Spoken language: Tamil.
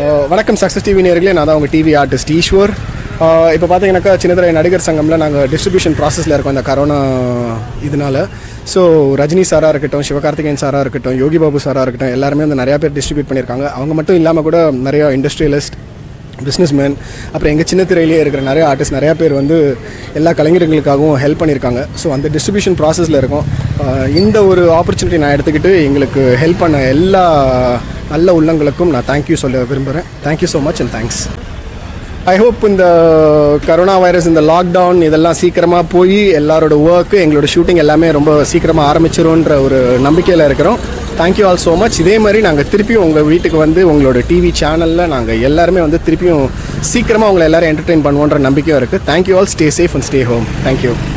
வணக்கம் சக்ஸஸ் டிவி நேயர்களே, நான் தான் உங்கள் டிவி ஆர்டிஸ்ட் ஈஸ்வர். இப்போ பார்த்தீங்கன்னாக்கா சின்னத்திரை நடிகர் சங்கமில் நாங்கள் டிஸ்ட்ரிபியூஷன் ப்ராசஸில் இருக்கோம் இந்த கரோனா இதனால். ஸோ ரஜினி சாராக இருக்கட்டும், சிவகார்த்திகேயன் சாராக இருக்கட்டும், யோகி பாபு சாராக இருக்கட்டும், எல்லாருமே வந்து நிறையா பேர் டிஸ்ட்ரிபியூட் பண்ணியிருக்காங்க. அவங்க மட்டும் இல்லாமல் கூட நிறையா இண்டஸ்ட்ரியலிஸ்ட், பிஸ்னஸ்மேன், அப்புறம் எங்கள் சின்ன திரையிலே இருக்கிற நிறைய ஆர்டிஸ்ட் நிறையா பேர் வந்து எல்லா கலைஞர்களுக்காகவும் ஹெல்ப் பண்ணியிருக்காங்க. ஸோ அந்த டிஸ்ட்ரிபியூஷன் ப்ராசஸில் இருக்கும். இந்த ஒரு ஆப்பர்ச்சுனிட்டி நான் எடுத்துக்கிட்டு எங்களுக்கு ஹெல்ப் பண்ண எல்லா நல்ல உள்ளங்களுக்கும் நான் தேங்க்யூ சொல்ல விரும்புகிறேன். Thank you so much and thanks. I hope இந்த கரோனா வைரஸ், இந்த லாக்டவுன் இதெல்லாம் சீக்கிரமாக போய் எல்லாரோட ஒர்க்கு, எங்களோட ஷூட்டிங் எல்லாமே ரொம்ப சீக்கிரமாக ஆரம்பிச்சிரும்ன்ற ஒரு நம்பிக்கையில் இருக்கிறோம். Thank you all so much. இதே மாதிரி நாங்கள் திருப்பியும் உங்கள் வீட்டுக்கு வந்து உங்களோட டிவி சேனலில் நாங்கள் எல்லாருமே வந்து திருப்பியும் சீக்கிரமாக உங்களை எல்லோரும் என்டர்டெயின் பண்ணுவோன்ற நம்பிக்கையும் இருக்குது. Thank you all. Stay safe and stay home. Thank you.